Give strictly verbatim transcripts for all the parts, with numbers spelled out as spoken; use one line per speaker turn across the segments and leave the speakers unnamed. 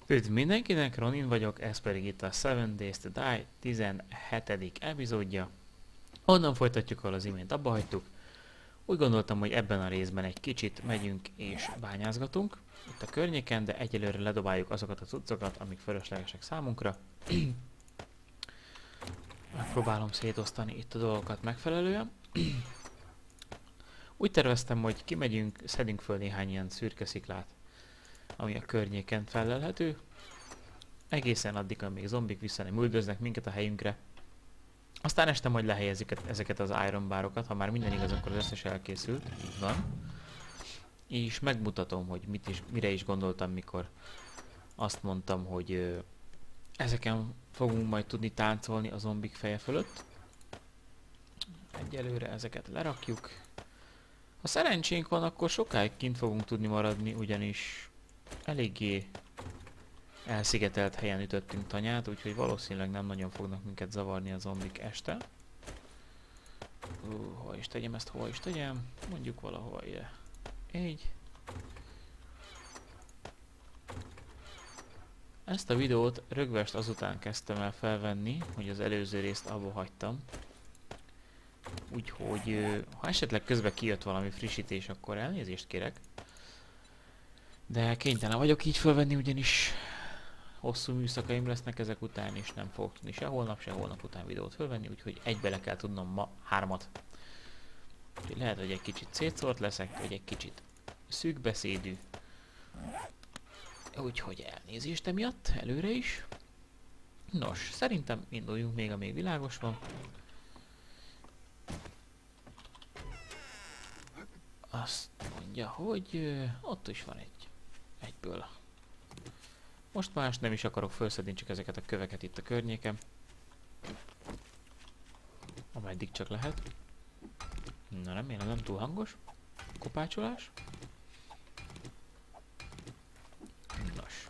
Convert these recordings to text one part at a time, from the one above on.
Üdv mindenkinek, Ronin vagyok, ez pedig itt a Seven Days to Die tizenhetedik epizódja. Onnan folytatjuk, ahol az imént abba hagytuk. Úgy gondoltam, hogy ebben a részben egy kicsit megyünk és bányázgatunk itt a környéken, de egyelőre ledobáljuk azokat a cuccokat, amik fölöslegesek számunkra. Megpróbálom szétosztani itt a dolgokat megfelelően. Úgy terveztem, hogy kimegyünk, szedünk föl néhány ilyen szürke sziklát, ami a környéken felelhető. Egészen addig, amíg zombik vissza nem üldöznek minket a helyünkre. Aztán este majd lehelyezzük ezeket az iron barokat, ha már minden igaz, akkor az összes elkészült. Így van. És megmutatom, hogy mit is, mire is gondoltam, mikor azt mondtam, hogy ö, ezeken fogunk majd tudni táncolni a zombik feje fölött. Egyelőre ezeket lerakjuk. Ha szerencsénk van, akkor sokáig kint fogunk tudni maradni, ugyanis eléggé elszigetelt helyen ütöttünk tanyát, úgyhogy valószínűleg nem nagyon fognak minket zavarni a zombik este. Uh, hova is tegyem ezt, hova is tegyem? Mondjuk valahova ide. Így. Ezt a videót rögvest azután kezdtem el felvenni, hogy az előző részt abba hagytam. Úgyhogy ha esetleg közben kijött valami frissítés, akkor elnézést kérek. De kénytelen vagyok így felvenni, ugyanis hosszú műszakaim lesznek ezek után, és nem fogok tudni se holnap, se holnap után videót fölvenni, úgyhogy egybe le kell tudnom ma hármat. Úgyhogy lehet, hogy egy kicsit szétszórt leszek, vagy egy kicsit szűkbeszédű. Úgyhogy elnézést emiatt, előre is. Nos, szerintem induljunk még, amíg világos van. Azt mondja, hogy ö, ott is van egy egyből. Most más nem is akarok felszedni, csak ezeket a köveket itt a környéken. Ameddig csak lehet. Na, remélem nem túl hangos. Kopácsolás. Nos.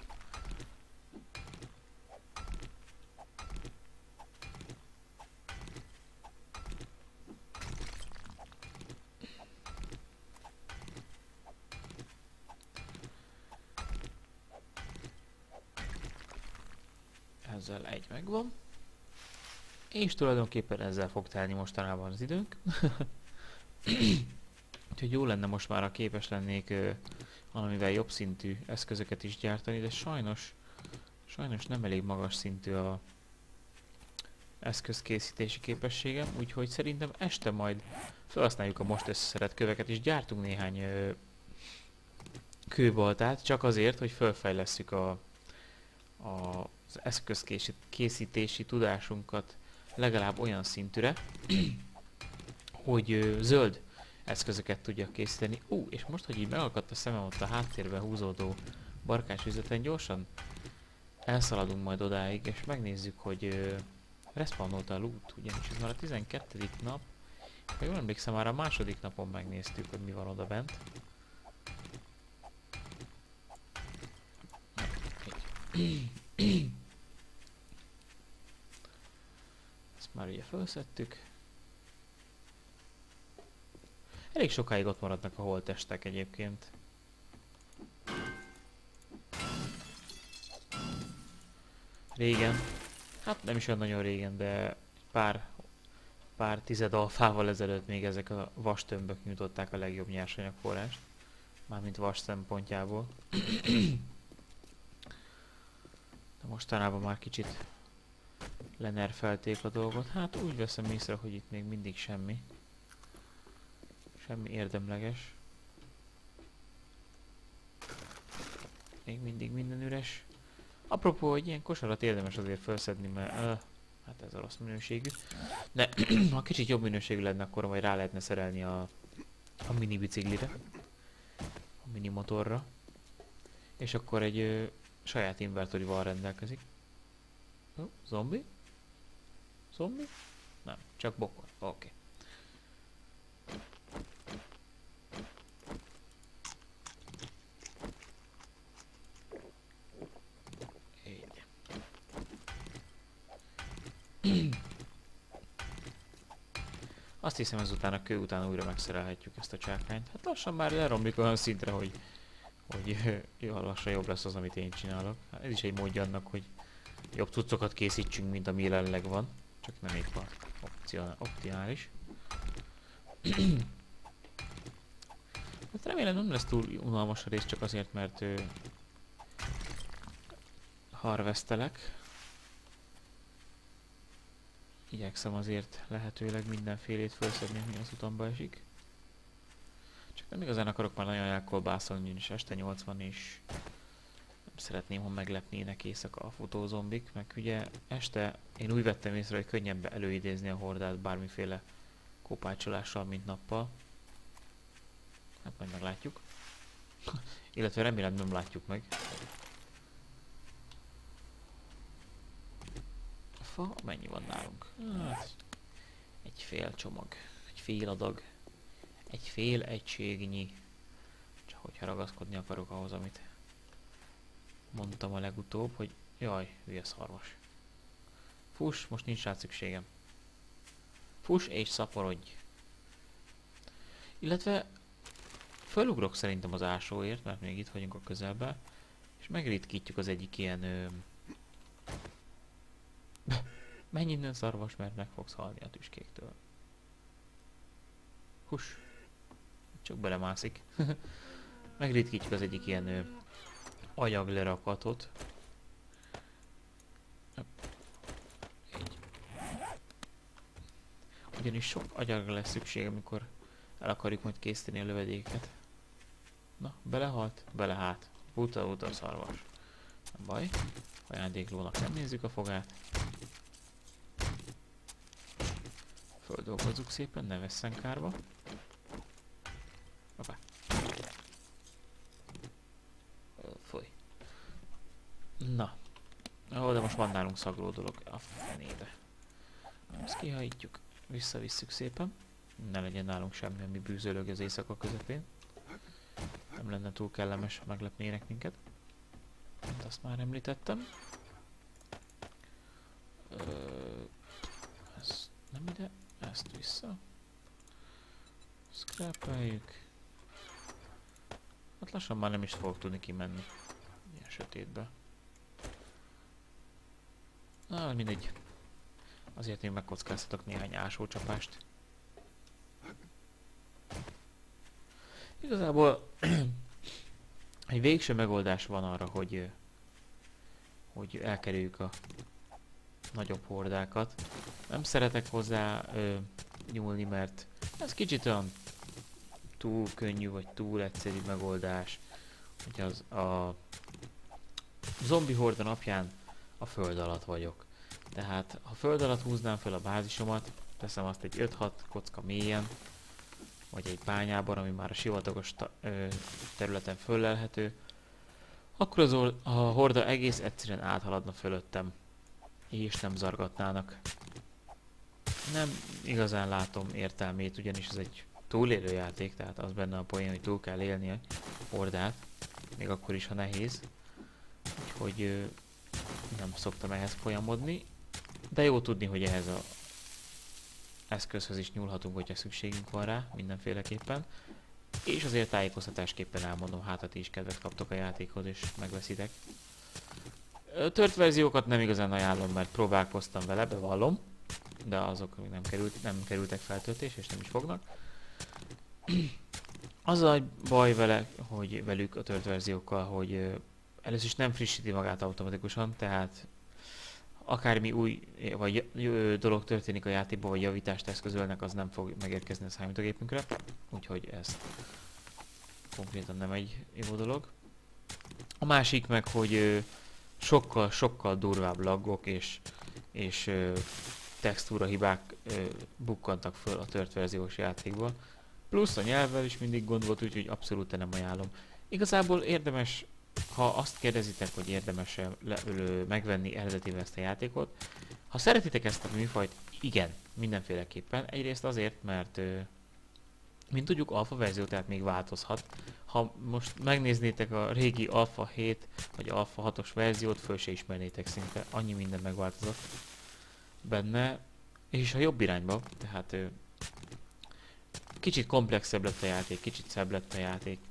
Ezzel egy megvan. És tulajdonképpen ezzel fog telni mostanában az időnk. Úgyhogy jó lenne most már, ha képes lennék ö, valamivel jobb szintű eszközöket is gyártani, de sajnos, sajnos nem elég magas szintű a eszközkészítési képességem, úgyhogy szerintem este majd felhasználjuk a most összeszedett köveket, és gyártunk néhány ö, kőbaltát, csak azért, hogy felfejlesszük a, a az eszközkészítési tudásunkat legalább olyan szintűre, hogy ö, zöld eszközöket tudjak készíteni. Ú, uh, és most, hogy így megakadt a szemem ott a háttérben húzódó barkácsvizeten, gyorsan elszaladunk majd odáig, és megnézzük, hogy ö, respawnolta a loot, ugyanis ez már a tizenkettedik nap. Ha jól emlékszem, már a második napon megnéztük, hogy mi van oda bent. Ezt már ugye felszedtük. Elég sokáig ott maradnak a holttestek egyébként. Régen, hát nem is olyan nagyon régen, de pár, pár tized alfával ezelőtt még ezek a vastömbök nyújtották a legjobb nyersanyagforrást. Mármint vas szempontjából. De mostanában már kicsit lenerfelték a dolgot. Hát úgy veszem észre, hogy itt még mindig semmi. Semmi érdemleges. Még mindig minden üres. Apropó, hogy ilyen kosarat érdemes azért felszedni, mert uh, hát ez a rossz minőségű. De ha kicsit jobb minőségű lenne, akkor majd rá lehetne szerelni a, a mini biciklire. A mini motorra. És akkor egy ö, saját invertorival rendelkezik. Oh, zombi? Zombi? Nem, csak bokor. Oké. Okay. Azt hiszem, ezután a kő után újra megszerelhetjük ezt a csákányt. Hát lassan már leromlik olyan szintre, hogy hogy jó, lassan jobb lesz az, amit én csinálok. Hát ez is egy módja annak, hogy jobb cuccokat készítsünk, mint ami jelenleg van. Csak nem épp a optimális. Hát remélem nem lesz túl unalmas a rész, csak azért, mert ő, harvesztelek. Igyekszem azért lehetőleg mindenfélét felszedni, ami az utamba esik. Csak nem igazán akarok már nagyon elkolbászolni, és este nyolc van, és nem szeretném, ha meglepnének éjszaka a futózombik, meg ugye este én úgy vettem észre, hogy könnyebb előidézni a hordát bármiféle kopácsolással, mint nappal. Hát majd meglátjuk. Illetve remélem nem látjuk meg. A fa mennyi van nálunk? Hát, egy fél csomag, egy fél adag, egy fél egységnyi. Csak hogyha ragaszkodni akarok ahhoz, amit mondtam a legutóbb, hogy jaj, hülye szarvas. Fuss, most nincs rá szükségem. Fuss és szaporodj. Illetve fölugrok szerintem az ásóért, mert még itt vagyunk a közelben, és megritkítjuk az egyik ilyen... Ö... Menj innen szarvas, mert meg fogsz halni a tüskéktől. Huss. Csak belemászik. Megritkítjuk az egyik ilyen ö... agyag lerakatot. Így. Ugyanis sok agyagra lesz szükség, amikor el akarjuk majd készíteni a lövedéket. Na, belehalt? Bele hát. Uta, uta, szarvas. Nem baj. Ajándéklónak nem nézzük a fogát. Földolgozzuk szépen, ne vesszen kárba. Hoppá. Foly. Na. Ó, de most van nálunk szagló dolog. A fenébe. Ezt kihajítjuk. Visszavisszük szépen. Ne legyen nálunk semmi, ami bűzölög az éjszaka közepén. Nem lenne túl kellemes, ha meglepnének minket. Hát azt már említettem. Ö, ez nem ide, ezt vissza. Scrapeljük. Hát lassan már nem is fogok tudni kimenni. Ilyen sötétbe. Na, mindegy. Azért én megkockáztatok néhány ásócsapást. Igazából egy végső megoldás van arra, hogy, hogy elkerüljük a nagyobb hordákat. Nem szeretek hozzá ö, nyúlni, mert ez kicsit olyan túl könnyű vagy túl egyszerű megoldás, hogy az a zombi horda napján a föld alatt vagyok. Tehát ha föld alatt húznám fel a bázisomat, teszem azt egy öt-hat kocka mélyen, vagy egy bányában, ami már a sivatagos területen föllelhető, akkor az a horda egész egyszerűen áthaladna fölöttem, és nem zargatnának. Nem igazán látom értelmét, ugyanis ez egy túlélő játék, tehát az benne a poén, hogy túl kell élni a hordát, még akkor is, ha nehéz. Úgyhogy ö, nem szoktam ehhez folyamodni, de jó tudni, hogy ehhez a eszközhöz is nyúlhatunk, hogyha szükségünk van rá, mindenféleképpen. És azért tájékoztatásképpen elmondom, hát ha ti is kedvet kaptok a játékhoz és megveszitek. Tört verziókat nem igazán ajánlom, mert próbálkoztam vele, bevallom, de azok még nem, került, nem kerültek feltöltés, és nem is fognak. Az a baj vele, hogy velük a tört verziókkal, hogy először is nem frissíti magát automatikusan, tehát akármi új vagy dolog történik a játékban, vagy javítást eszközölnek, az nem fog megérkezni a számítógépünkre, úgyhogy ez konkrétan nem egy jó dolog. A másik meg, hogy sokkal, sokkal durvább laggok és, és textúra hibák bukkantak föl a tört verziós játékban. Plusz a nyelvvel is mindig gond volt, úgyhogy abszolút nem ajánlom. Igazából érdemes, ha azt kérdezitek, hogy érdemes-e megvenni eredetivel ezt a játékot, ha szeretitek ezt a műfajt, igen, mindenféleképpen. Egyrészt azért, mert mint tudjuk, alfa verzió, tehát még változhat. Ha most megnéznétek a régi alfa hét vagy alfa hatos verziót, föl se ismernétek szinte, annyi minden megváltozott benne, és a jobb irányba, tehát kicsit komplexebb lett a játék, kicsit szebb lett a játék,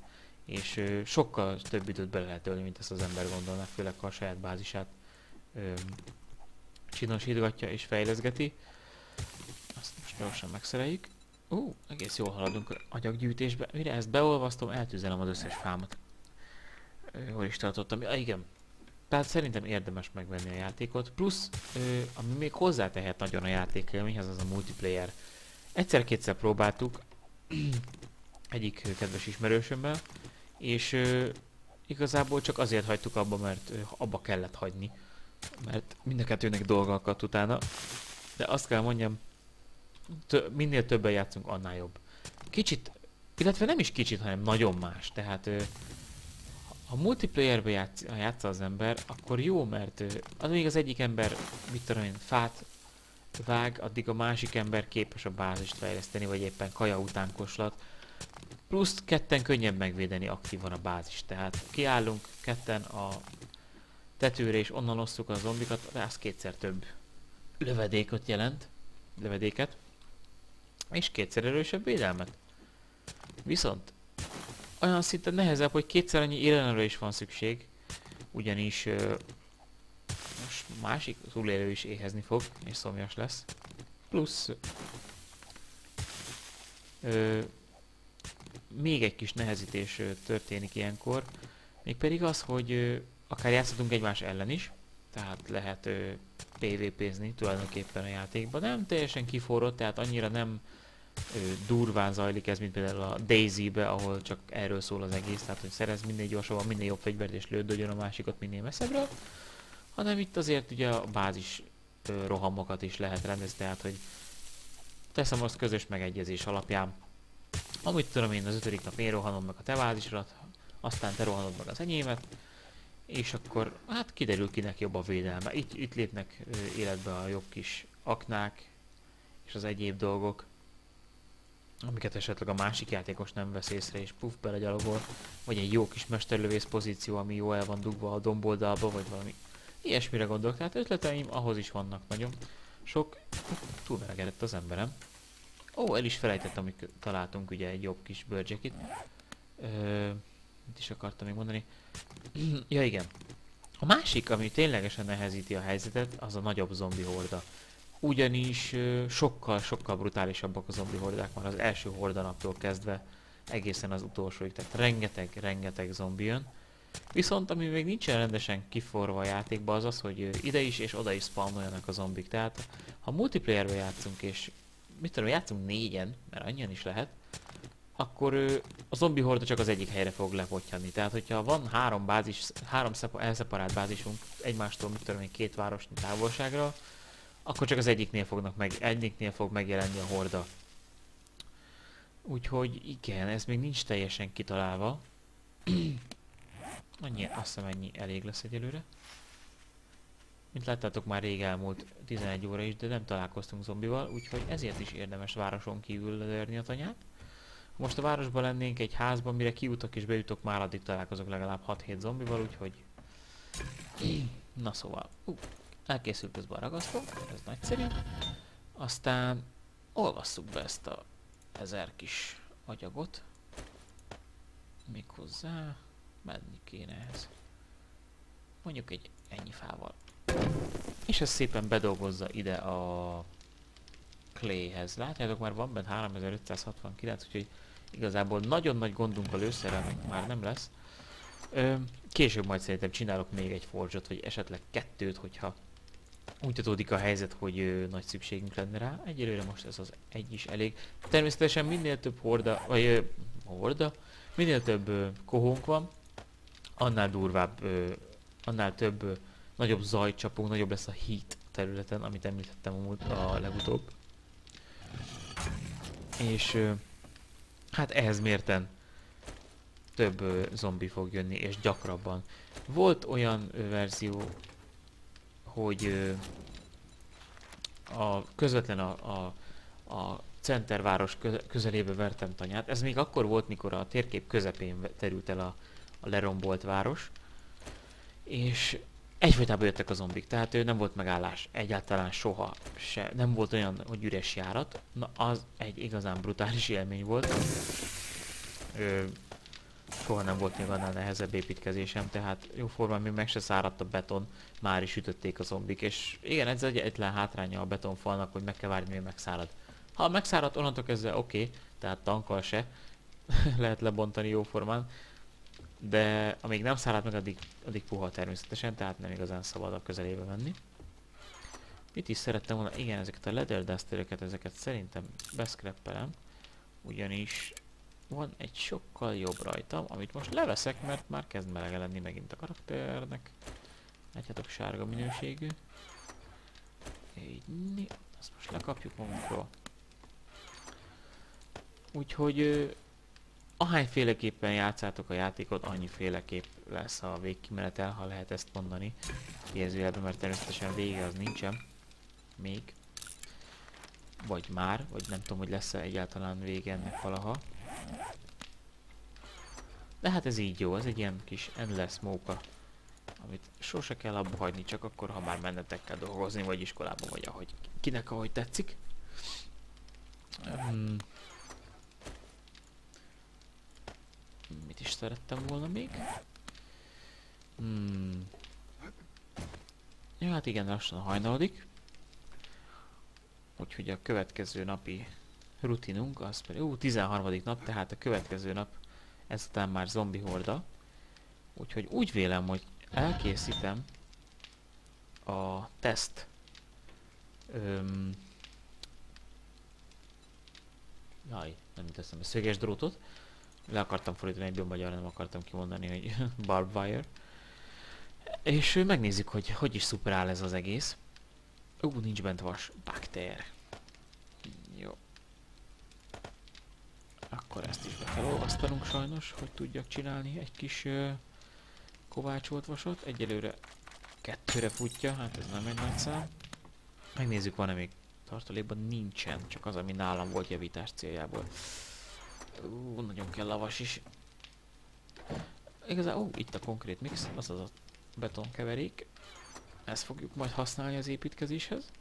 és ö, sokkal több időt bele lehet ölni, mint ezt az ember gondolná, főleg ha a saját bázisát ö, csinosítgatja és fejleszgeti. Azt most gyorsan megszereljük. Ó, uh, egész jól haladunk a agyaggyűjtésbe. Mire ezt beolvasztom, eltűzelem az összes fámat. Ö, hol is tartottam? Ja, igen. Tehát szerintem érdemes megvenni a játékot. Plusz, ö, ami még hozzátehet nagyon a játékélményhez, az a multiplayer. Egyszer-kétszer próbáltuk egyik kedves ismerősömmel, és ö, igazából csak azért hagytuk abba, mert ö, abba kellett hagyni. Mert mind a kettőnek dolga akadt utána. De azt kell mondjam, tö minél többen játszunk, annál jobb. Kicsit, illetve nem is kicsit, hanem nagyon más. Tehát ö, ha multiplayerbe játsz, játsza az ember, akkor jó, mert ö, az még az egyik ember, mit tudom én, fát vág, addig a másik ember képes a bázist fejleszteni, vagy éppen kaja után koslat. Plusz ketten könnyebb megvédeni aktívan a bázist. Tehát kiállunk ketten a tetőre és onnan osszuk a zombikat, de az kétszer több lövedékot jelent, lövedéket, és kétszer erősebb védelmet. Viszont olyan szinten nehezebb, hogy kétszer annyi élelemre is van szükség, ugyanis uh, most másik túlélő is éhezni fog, és szomjas lesz. Plusz uh, még egy kis nehezítés uh, történik ilyenkor, mégpedig az, hogy uh, akár játszhatunk egymás ellen is, tehát lehet uh, pé vé pézni tulajdonképpen a játékban. Nem teljesen kiforrott, tehát annyira nem uh, durván zajlik ez, mint például a DayZ-be, ahol csak erről szól az egész, tehát hogy szerez minél gyorsabban, minél jobb fegyvert és lődöljön a másikat minél messzebbre, hanem itt azért ugye a bázis uh, rohamokat is lehet rendezni, tehát hogy teszem azt közös megegyezés alapján, amit tudom én, az ötödik nap én rohanom meg a te bázisrat, aztán te rohanod meg az enyémet, és akkor hát kiderül, kinek jobb a védelme. Itt, itt lépnek ö, életbe a jobb kis aknák és az egyéb dolgok, amiket esetleg a másik játékos nem vesz észre és puff belegyalogol, vagy egy jó kis mesterlövész pozíció, ami jó el van dugva a domboldalba, vagy valami ilyesmire gondolok. Tehát ötleteim ahhoz is vannak nagyon sok. Túlmelegedett az emberem. Ó, el is felejtettem, hogy találtunk ugye egy jobb kis bőrcsekit. Mit is akartam még mondani? Ja igen. A másik, ami ténylegesen nehezíti a helyzetet, az a nagyobb zombi horda. Ugyanis sokkal-sokkal brutálisabbak a zombi hordák már az első hordanaptól kezdve egészen az utolsóig. Tehát rengeteg-rengeteg zombi jön. Viszont ami még nincsen rendesen kiforva a játékban, az az, hogy ide is és oda is spawnoljanak a zombik. Tehát ha multiplayerbe játszunk és mit tudom, játszunk négyen, mert annyian is lehet, akkor ö, a zombi horda csak az egyik helyre fog lepottyanni. Tehát, hogyha van három bázis, három elszeparált bázisunk egymástól, mit tudom én, két városnyi távolságra, akkor csak az egyiknél fognak meg, egyiknél fog megjelenni a horda. Úgyhogy igen, ez még nincs teljesen kitalálva. Annyi, azt hiszem ennyi elég lesz egyelőre. Mint láttátok, már rég elmúlt tizenegy óra is, de nem találkoztunk zombival, úgyhogy ezért is érdemes városon kívül lelőni a tanyát. Most a városban lennénk egy házban, mire kijutok és bejutok, már addig találkozok legalább hat-hét zombival, úgyhogy... Na szóval, uh, elkészült közben a ragasztó, ez nagyszerű. Aztán olvasszuk be ezt a ezer kis agyagot. Méghozzá menni kéne ehhez. Mondjuk egy ennyi fával. És ez szépen bedolgozza ide a clayhez. Látjátok, már van bent háromezer-ötszázhatvankilenc, úgyhogy igazából nagyon nagy gondunk a lőszerrel meg már nem lesz. Ö, később majd szerintem csinálok még egy forge-ot, vagy esetleg kettőt, hogyha úgy adódik a helyzet, hogy ö, nagy szükségünk lenne rá. Egyelőre most ez az egy is elég. Természetesen minél több horda, vagy ö, horda, minél több ö, kohónk van, annál durvább, ö, annál több ö, nagyobb zajt csapunk, nagyobb lesz a heat területen, amit említettem a, múlt, a legutóbb. És ö, hát ehhez mérten több ö, zombi fog jönni, és gyakrabban. Volt olyan ö, verzió, hogy ö, a, közvetlen a, a, a centerváros közelébe vertem tanyát. Ez még akkor volt, mikor a térkép közepén terült el a, a lerombolt város. És egyfolytában jöttek a zombik, tehát ő nem volt megállás, egyáltalán soha se. Nem volt olyan, hogy üres járat. Na, az egy igazán brutális élmény volt. Ö, Soha nem volt még annál nehezebb építkezésem, tehát jóformán még meg se száradt a beton, már is ütötték a zombik, és igen, ez egy egyetlen hátránya a betonfalnak, hogy meg kell várni, még megszárad. Ha megszárad, onnantól kezdve oké, okay, tehát tankkal se lehet lebontani jóformán, de amíg nem szárad meg, addig, addig puha természetesen, tehát nem igazán szabad a közelébe menni. Mit is szerettem volna? Igen, ezeket a leather dustereket, ezeket szerintem beszkreppelem, ugyanis van egy sokkal jobb rajtam, amit most leveszek, mert már kezd melege lenni megint a karakternek. Látjátok, sárga minőségű. Így, ezt most lekapjuk magunkról. Úgyhogy ahányféleképpen játszátok a játékot, annyiféleképp lesz a végkimenetel, ha lehet ezt mondani. Kérdőjelben, mert természetesen vége az nincsen. Még. Vagy már, vagy nem tudom, hogy lesz-e egyáltalán vége ennek valaha. De hát ez így jó, ez egy ilyen kis endless móka, amit sose kell abba hagyni, csak akkor, ha már mennetek kell dolgozni, vagy iskolába, vagy ahogy kinek ahogy tetszik. Um, mit is szerettem volna még? Hmm. Ja, hát igen, lassan hajnalodik. Úgyhogy a következő napi rutinunk, az pedig, ú, tizenharmadik nap, tehát a következő nap ezután már zombi horda. Úgyhogy úgy vélem, hogy elkészítem a teszt öm, jaj, nem jut eszembe, szöges drótot. Le akartam fordítani egyből magyarra, nem akartam kimondani, hogy barbed wire. És megnézzük, hogy hogy is szuperál ez az egész. Ú, nincs bent vas. Bakter. Jó. Akkor ezt is be kell olvasztanunk sajnos, hogy tudjak csinálni egy kis uh, kovácsolt vasat. Egyelőre kettőre futja, hát ez nem egy nagy szám. Megnézzük, van-e még tartalékban. Nincsen, csak az, ami nálam volt javítás céljából. Ú, nagyon kell a vas is. Igazán, ó, itt a konkrét mix, azaz a betonkeverék. Ezt fogjuk majd használni az építkezéshez.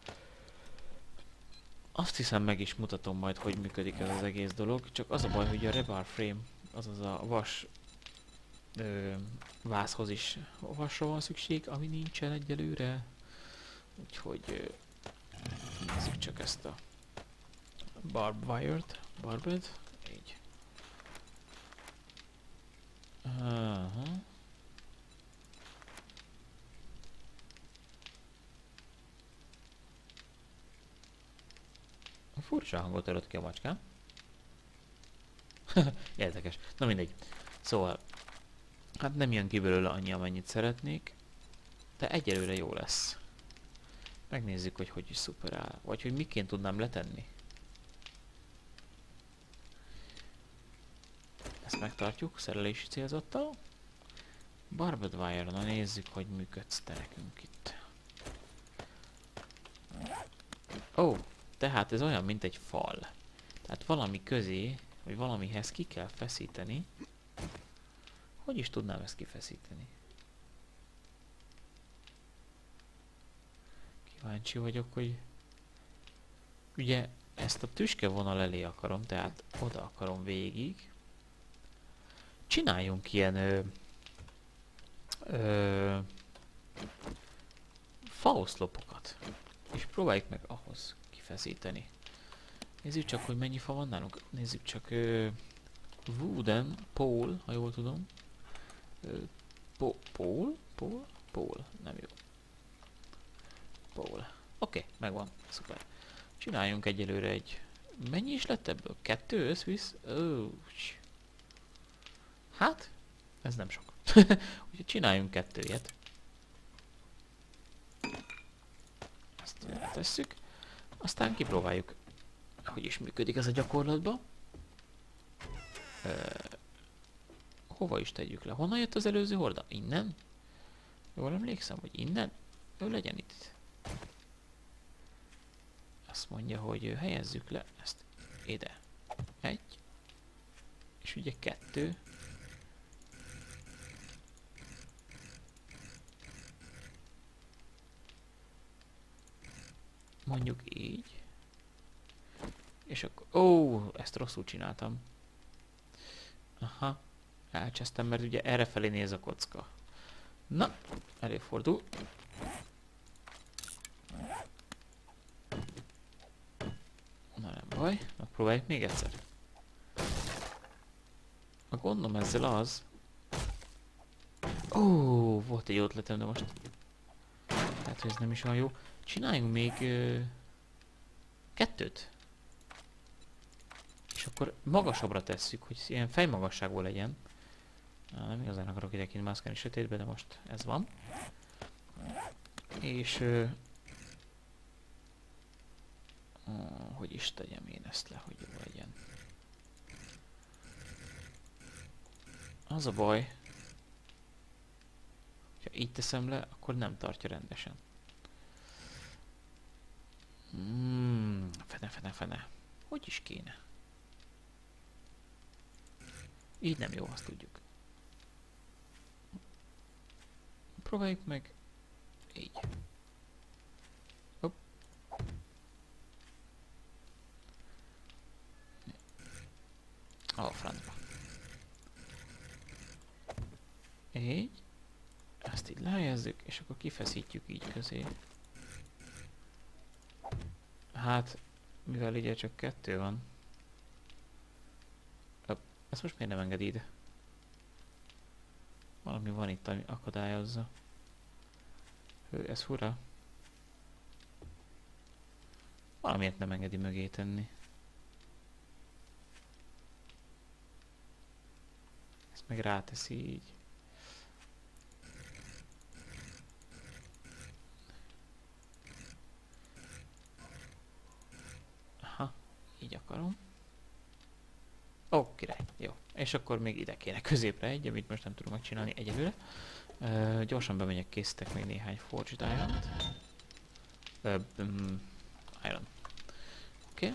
Azt hiszem, meg is mutatom majd, hogy működik ez az egész dolog. Csak az a baj, hogy a rebar frame, azaz a vas ö, vászhoz is vasra van szükség, ami nincsen egyelőre. Úgyhogy ö, nézzük csak ezt a barbed wire-t, barbed, így. Aha. Furcsa hangot adott ki a macskám. Érdekes. Na mindegy. Szóval, hát nem jön ki belőle annyi, amennyit szeretnék, de egyelőre jó lesz. Megnézzük, hogy hogy is szuperál. Vagy hogy miként tudnám letenni. Ezt megtartjuk szerelési célzattal. Barbed wire, na nézzük, hogy működsz te nekünk itt. Ó! Oh. Tehát ez olyan, mint egy fal. Tehát valami közé, vagy valamihez ki kell feszíteni. Hogy is tudnám ezt kifeszíteni? Kíváncsi vagyok, hogy... Ugye ezt a tüske vonal elé akarom, tehát oda akarom végig. Csináljunk ilyen... Ö, ö, faoszlopokat. És próbáljuk meg ahhoz feszíteni. Nézzük csak, hogy mennyi fa van nálunk. Nézzük csak uh, wooden pole, ha jól tudom. Uh, po pole? Pole? Pole. Nem jó. Pole. Oké, okay, megvan. Szuper. Csináljunk egyelőre egy... Mennyi is lett ebből? Kettő összvisz? Oh. Hát, ez nem sok. Úgyhogy csináljunk kettőjét. Ezt tesszük. Aztán kipróbáljuk, hogy is működik ez a gyakorlatban. Uh, hova is tegyük le? Honnan jött az előző horda? Innen? Jól emlékszem, hogy innen? Ő legyen itt. Azt mondja, hogy helyezzük le ezt ide. Egy. És ugye kettő. Mondjuk így. És akkor... Ó, ezt rosszul csináltam. Aha. elcsesztem, mert ugye errefelé néz a kocka. Na, előfordul. Na nem baj, megpróbáljuk még egyszer. A gondom ezzel az... Ó, volt egy ötletem, de most... Hát, hogy ez nem is olyan jó. Csináljunk még... Ö... kettőt. És akkor magasabbra tesszük, hogy ilyen fejmagasságból legyen. Na, nem igazán akarok ide kint mászkálni sötétbe, de most ez van. És... Ö... Ó, hogy is tegyem én ezt le, hogy jó legyen. Az a baj, ha így teszem le, akkor nem tartja rendesen. Mm, fene, fene, fene. Hogy is kéne? Így nem jó, azt tudjuk. Próbáljuk meg így. Hopp. A francba. Így. Ezt így lehelyezzük, és akkor kifeszítjük így közé. Hát, mivel ugye csak kettő van. Hopp. Ezt most miért nem engedi ide? Valami van itt, ami akadályozza. Hő, ez fura. Valamiért nem engedi mögé tenni. Ezt meg ráteszi így. Aha, így akarom. Ó, király, jó. És akkor még ide kéne középre egy, amit most nem tudom megcsinálni egyelőre. Uh, gyorsan bemegyek, készítek még néhány Forged Iron-t. Uh, um, iron. Oké.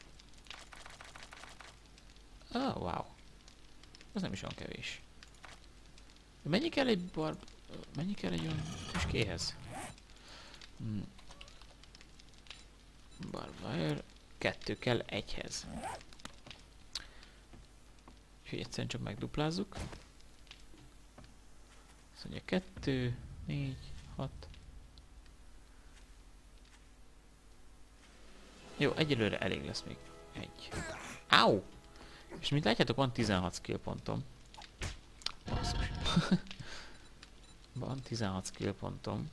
Okay. Oh, wow. Ez nem is olyan kevés. Mennyi kell egy bar... Mennyi kell egy olyan tüskéhez? Hmm. Barbwire. Kettő kell egyhez. Úgyhogy egyszerűen csak megduplázzuk. Azt mondja kettő, négy, hat. Jó, egyelőre elég lesz még. Egy. Áú! És mint látjátok, van tizenhat skill pontom. Basszus. Van tizenhat skill pontom.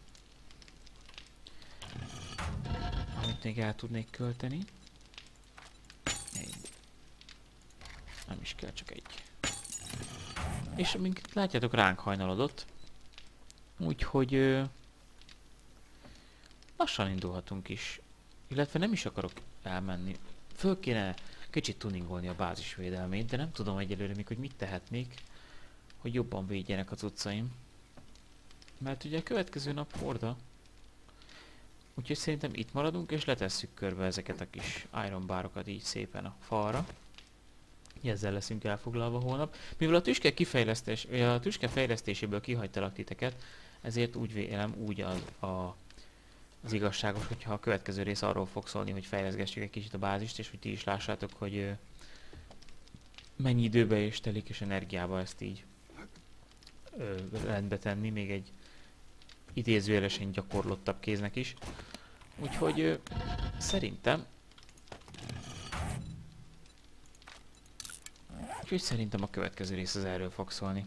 Amit még el tudnék költeni. Egy. Nem is kell, csak egy. És amint látjátok, ránk hajnalodott. Úgyhogy... Ö, lassan indulhatunk is. Illetve nem is akarok elmenni. Föl kéne kicsit tuningolni a bázisvédelmét, de nem tudom egyelőre még, hogy mit tehetnék, hogy jobban védjenek az utcaim. Mert ugye a következő nap horda. Úgyhogy szerintem itt maradunk, és letesszük körbe ezeket a kis iron bárokat így szépen a falra. Ezzel leszünk elfoglalva holnap. Mivel a tüske kifejlesztés, a tüske fejlesztéséből kihagytalak titeket, ezért úgy vélem, úgy az, a, az igazságos, hogyha a következő rész arról fog szólni, hogy fejleszgessük egy kicsit a bázist, és hogy ti is lássátok, hogy ö, mennyi időbe és telik és energiába ezt így ö, rendbe tenni, még egy idézőjelesen gyakorlottabb kéznek is. Úgyhogy ö, szerintem Úgyhogy szerintem a következő rész az erről fog szólni.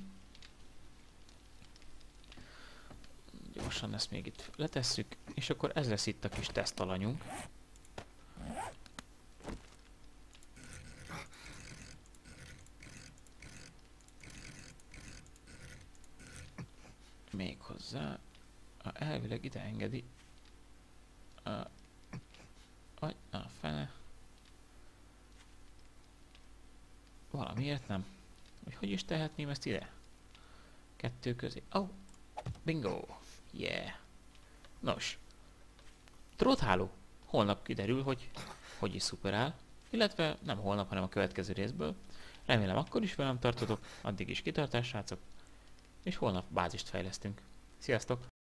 Gyorsan ezt még itt letesszük, és akkor ez lesz itt a kis tesztalanyunk. Még hozzá, a elvileg ide engedi. A, a, a fene. Valamiért nem. Hogy hogy is tehetném ezt ide? Kettő közé. Oh! Bingo! Yeah! Nos. Drótháló. Holnap kiderül, hogy hogy is szuperál. Illetve nem holnap, hanem a következő részből. Remélem akkor is velem tartotok. Addig is kitartás, srácok. És holnap bázist fejlesztünk. Sziasztok!